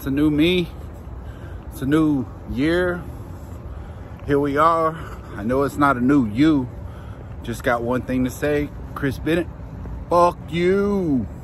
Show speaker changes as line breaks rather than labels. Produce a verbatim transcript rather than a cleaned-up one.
It's a new me. It's a new year. Here we are. I know it's not a new you. Just got one thing to say. Chris Bennett, fuck you.